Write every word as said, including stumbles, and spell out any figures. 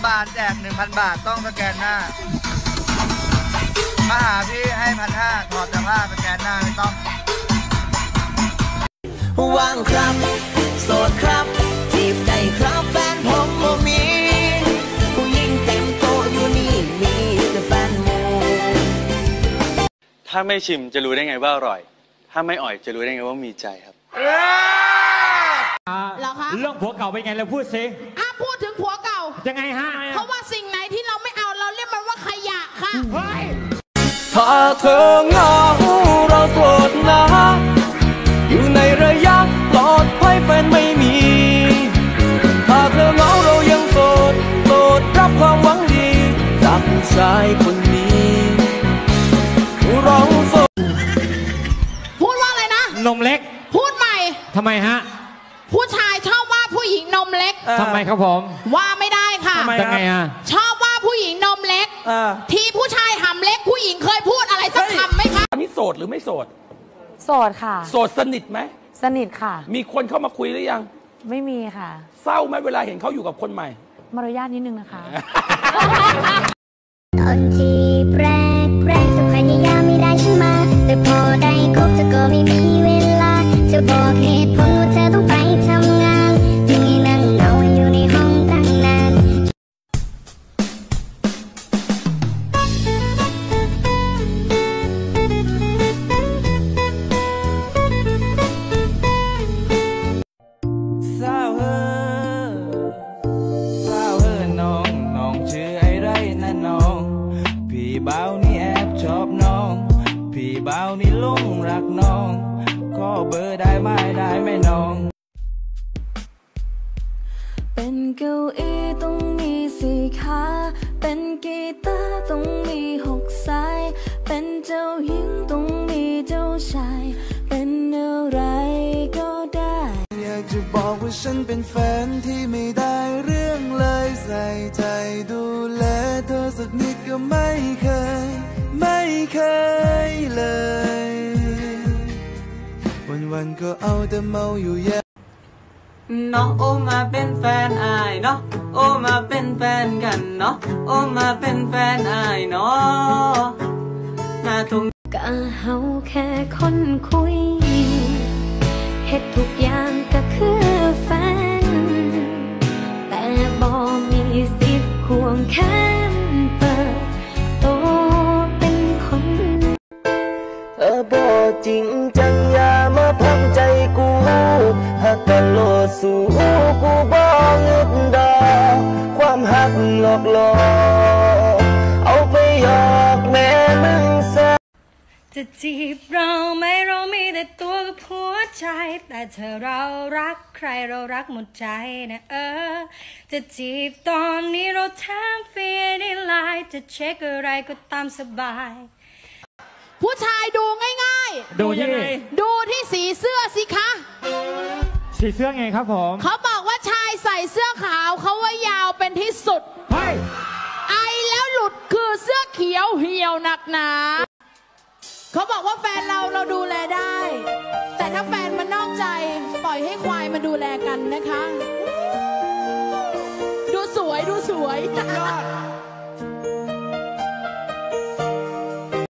บาลแจกหนึ่งพันบาทต้องสแกนหน้ามาหาพี่ให้พันห้าถอดเสื้อผ้าสแกนหน้าไม่ต้องว่างครับโสดครับจีบได้ครับแฟนผมบ่มีผู้หญิงเต็มโต๊ะอยู่นี่มีแต่แฟนโมถ้าไม่ชิมจะรู้ได้ไงว่าอร่อยถ้าไม่อ่อยจะรู้ได้ไงว่ามีใจครับเหรอคะเรื่องผัวเก่าเป็นไงเราพูดสิอ่ะพูดถึงผัวเก่ายังไงฮะเพราะว่าสิ่งไหนที่เราไม่เอาเราเรียกมันว่าขยะค่ะถ้าเธอเหงาเราโกรธนะอยู่ในระยะปลอดภัยแฟนไม่มีถ้าเธอเหงาเรายังโสดโสดรับความหวังดีจากผู้ชายคนนี้เราโสดพูดว่าอะไรนะนมเล็กพูดใหม่ทำไมฮะผู้ชายชอบว่าผู้หญิงนมเล็กทำไมครับผมว่าไม่ได้ค่ะยังไงฮะชอบว่าผู้หญิงนมเล็กที่ผู้ชายหำเล็กผู้หญิงเคยพูดอะไรสักคำไหมคะอันนี้โสดหรือไม่โสดโสดค่ะโสดสนิทไหมสนิทค่ะมีคนเข้ามาคุยหรือยังไม่มีค่ะเศร้าไหมเวลาเห็นเขาอยู่กับคนใหม่มารยาทนิดนึงนะคะตอนที่แรกแรกจะพยายามไม่ได้ใช่ไหมแต่พอได้คบเธอก็ไม่มีเวลาจะบอกเหตุผลว่าเธอต้องไปทำงานจึงให้นั่งเหงาอยู่ในห้องตั้งนานสาวเฮอสาวเฮอน้องน้องชื่อไอ้ไรนะน้องพี่บ่าวนี่แอบชอบน้องพี่บ่าวนี่หลงรักน้องขอเบอร์ได้ไหมได้ไหมน้องเป็นเก้าอี้ต้องมีสี่ขาเป็นกีตาร์ต้องมีหกสายเป็นเจ้าหญิงต้องมีเจ้าชายเป็นอะไรก็ได้อยากจะบอกว่าฉันเป็นแฟนที่ไม่ได้เรื่องเลยใส่ใจดูแลเธอสักนิดก็ไม่เคยไม่เคยเลยวันๆก็เอาแต่เมาอยู่แย่เนาะโอมาเป็นแฟนอายเนาะโอมาเป็นแฟนกันเนาะโอมาเป็นแฟนอายเนาะหน้าทุ่งก็เฮาแค่คนคุยเฮ็ดทุกอย่างก็คือแฟนแต่บ่มีสิทธิ์ควงแขนเปิดโตเป็นคนเธอบ่จริงจังอย่ามาพักใจกูหักกันโลดสู้กูบ่หยุดดอกความหักหลอกหลอกเอาไปหยอกแม่มึงซะจะจีบเราไม่เรามีแต่ตัวกับหัวใจแต่เธอเรารักใครเรารักหมดใจนะเออจะจีบตอนนี้เราถามเฟียในไลน์จะเช็คอะไรก็ตามสบายผู้ชายดูง่ายๆดูยังไงดูที่สีเสื้อสิคะสีเสื้อไงครับผมเขาบอกว่าชายใส่เสื้อขาวเขาว่ายาวเป็นที่สุดเฮ้ยไอแล้วหลุดคือเสื้อเขียวเหี่ยวหนักหนาเขาบอกว่าแฟนเราเราดูแลได้แต่ถ้าแฟนมันนอกใจปล่อยให้ควายมาดูแลกันนะคะดูสวยดูสวยยอด